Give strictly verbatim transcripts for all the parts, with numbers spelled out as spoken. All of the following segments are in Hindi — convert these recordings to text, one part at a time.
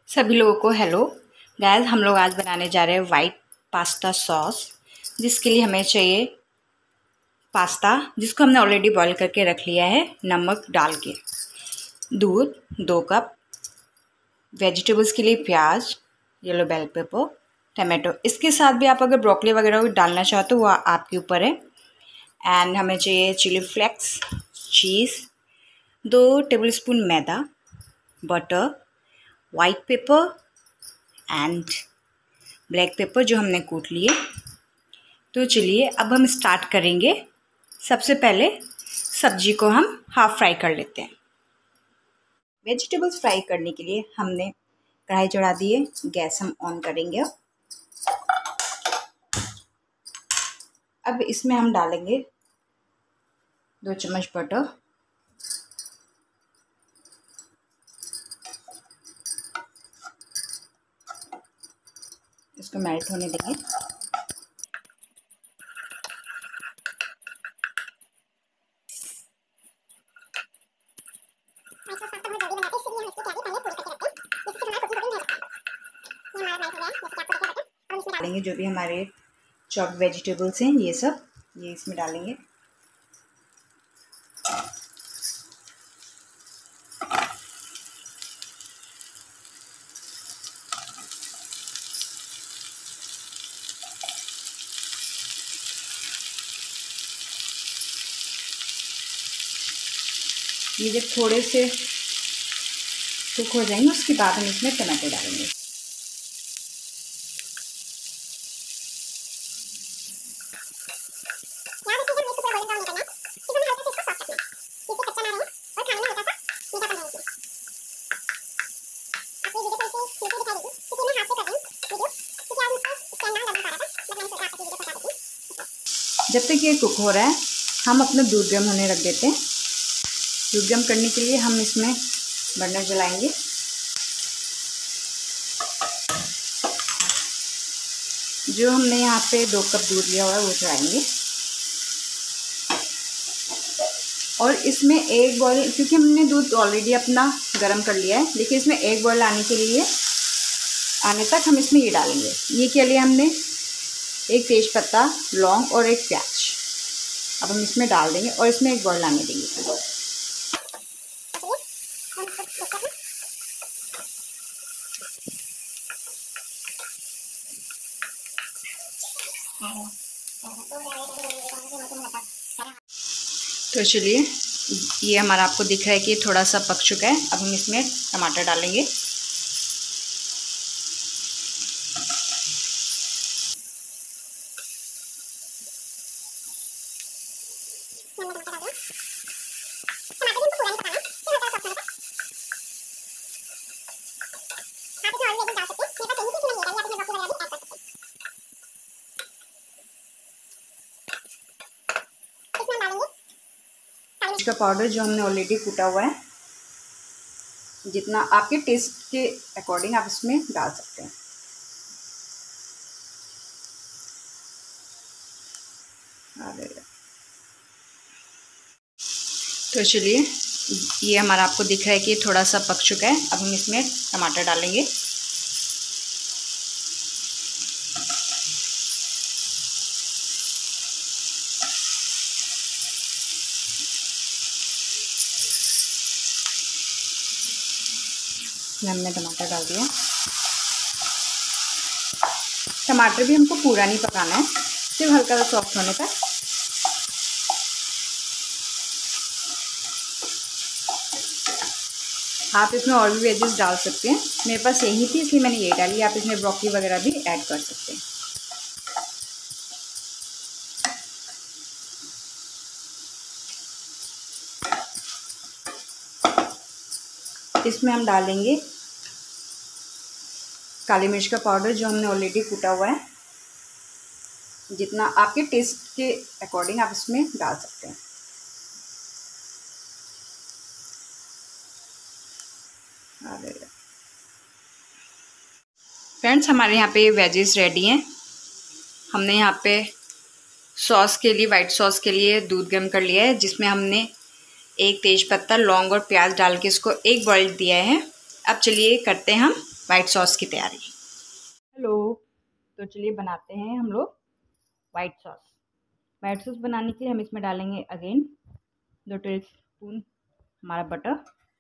सभी लोगों को हेलो गाइस। हम लोग आज बनाने जा रहे हैं वाइट पास्ता सॉस, जिसके लिए हमें चाहिए पास्ता, जिसको हमने ऑलरेडी बॉईल करके रख लिया है नमक डाल के, दूध दो कप, वेजिटेबल्स के लिए प्याज, येलो बेल पेपर, टमाटो। इसके साथ भी आप अगर ब्रोकली वगैरह भी डालना चाहते हो वो आपके ऊपर है। एंड हमें चाहिए चिली फ्लेक्स, चीज़, दो टेबलस्पून मैदा, butter, white pepper and black pepper जो हमने कूट लिए। तो चलिए अब हम स्टार्ट करेंगे। सबसे पहले सब्जी को हम हाफ फ्राई कर लेते हैं। वेजिटेबल्स फ्राई करने के लिए हमने कढ़ाई चढ़ा दी है, गैस हम ऑन करेंगे। अब इसमें हम डालेंगे दो चम्मच बटर, इसको मेल्ट होने देंगे। डालेंगे जो भी हमारे चॉप्ड वेजिटेबल्स हैं, ये सब ये इसमें डालेंगे। ये जब थोड़े से कुक हो जाएंगे उसके बाद हम इसमें टमाटर डालेंगे। जब तक ये कुक हो रहा है हम अपना दूध गर्म होने रख देते हैं। दूध गर्म करने के लिए हम इसमें बर्नर जलाएंगे। जो हमने यहाँ पे दो कप दूध लिया हुआ है वो चढ़ाएंगे और इसमें एक बॉईल, क्योंकि हमने दूध ऑलरेडी अपना गर्म कर लिया है, लेकिन इसमें एक बॉईल आने के लिए आने तक हम इसमें ये डालेंगे। ये के लिए हमने एक तेज पत्ता, लौंग और एक प्याज अब हम इसमें डाल देंगे और इसमें एक बॉईल आने देंगे। तो चलिए ये हमारा आपको दिख रहा है कि थोड़ा सा पक चुका है। अब हम इसमें टमाटर डालेंगे। का पाउडर जो हमने ऑलरेडी कूटा हुआ है, जितना आपके टेस्ट के अकॉर्डिंग आप इसमें डाल सकते हैं। तो चलिए ये हमारा आपको दिख रहा है कि थोड़ा सा पक चुका है। अब हम इसमें टमाटर डालेंगे। हमने टमाटर डाल दिया। टमाटर भी हमको पूरा नहीं पकाना है, सिर्फ हल्का सा सॉफ्ट होने तक। आप इसमें और भी वेजेस डाल सकते हैं, मेरे पास यही थी इसलिए मैंने ये डाली। आप इसमें ब्रोकली वगैरह भी ऐड कर सकते हैं। इसमें हम डालेंगे काली मिर्च का पाउडर जो हमने ऑलरेडी कूटा हुआ है, जितना आपके टेस्ट के अकॉर्डिंग आप इसमें डाल सकते हैं। फ्रेंड्स हमारे यहाँ पे वेजेस रेडी हैं। हमने यहाँ पे सॉस के लिए, वाइट सॉस के लिए दूध गर्म कर लिया है, जिसमें हमने एक तेज पत्ता, लौंग और प्याज डाल के इसको एक बॉईल दिया है। अब चलिए करते हैं हम वाइट सॉस की तैयारी। हेलो, तो चलिए बनाते हैं हम लोग वाइट सॉस। वाइट सॉस बनाने के लिए हम इसमें डालेंगे अगेन दो टेबल स्पून हमारा बटर।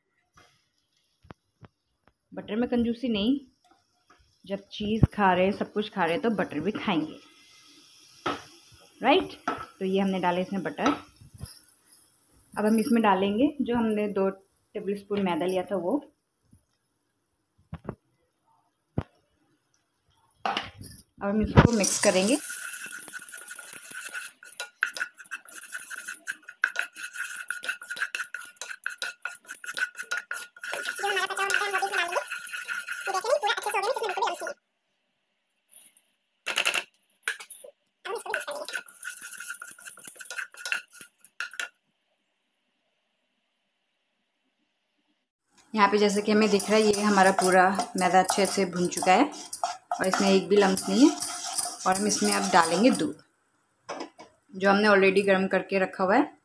बटर में कंजूसी नहीं, जब चीज़ खा रहे सब कुछ खा रहे तो बटर भी खाएंगे, राइट। तो ये हमने डाले इसमें बटर। अब हम इसमें डालेंगे जो हमने दो टेबल स्पून मैदा लिया था वो। अब हम इसको मिक्स करेंगे। यहाँ पे जैसे कि हमें दिख रहा है ये हमारा पूरा मैदा अच्छे से भुन चुका है और इसमें एक भी लम्स नहीं है। और हम इसमें अब डालेंगे दूध जो हमने ऑलरेडी गर्म करके रखा हुआ है।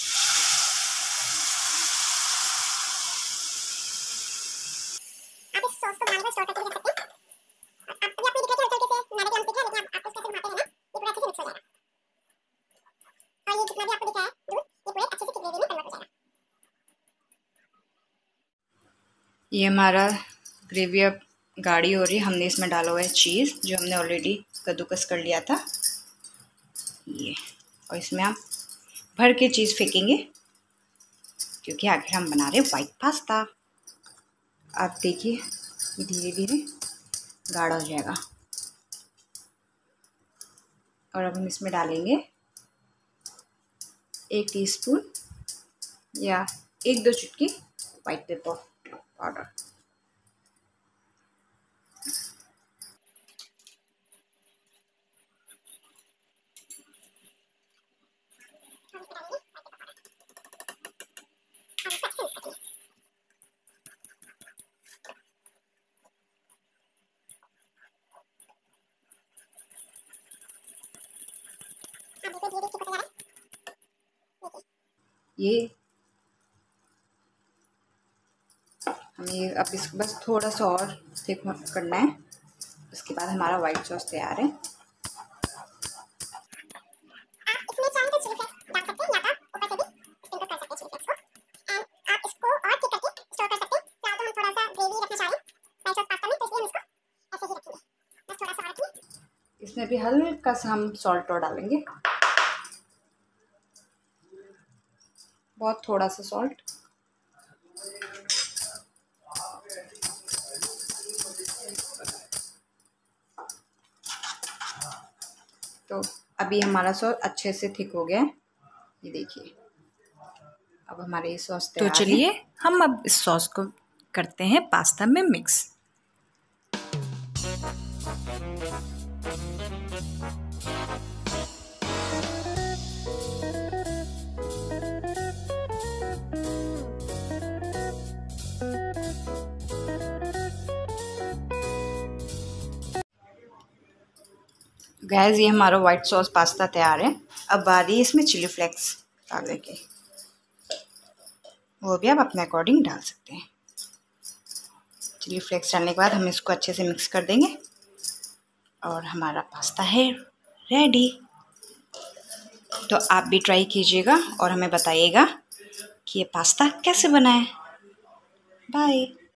ये हमारा ग्रेवी अब गाढ़ी हो रही है। हमने इसमें डाला हुआ है चीज़ जो हमने ऑलरेडी कद्दूकस कर लिया था ये, और इसमें हम भर के चीज़ फेंकेंगे क्योंकि आखिर हम बना रहे हैं वाइट पास्ता। आप देखिए धीरे धीरे गाढ़ा हो जाएगा। और अब हम इसमें डालेंगे एक टीस्पून या एक दो चुटकी वाइट पेपर पाउडर। ये हमें ये अब इसको बस थोड़ा सा और थिक करना है। उसके बाद हमारा वाइट सॉस तैयार है। इसमें भी हल्का सा हम सॉल्ट और डालेंगे, बहुत थोड़ा सा सॉल्ट। तो अभी हमारा सॉस अच्छे से थिक हो गया है, ये देखिए। अब हमारे ये सॉस तैयार है। तो चलिए हम अब इस सॉस को करते हैं पास्ता में मिक्स। गैस ये हमारा वाइट सॉस पास्ता तैयार है। अब बारी इसमें चिली फ्लेक्स डालने की, वो भी आप अपने अकॉर्डिंग डाल सकते हैं। चिली फ्लेक्स डालने के बाद हम इसको अच्छे से मिक्स कर देंगे और हमारा पास्ता है रेडी। तो आप भी ट्राई कीजिएगा और हमें बताइएगा कि ये पास्ता कैसे बना है। बाय।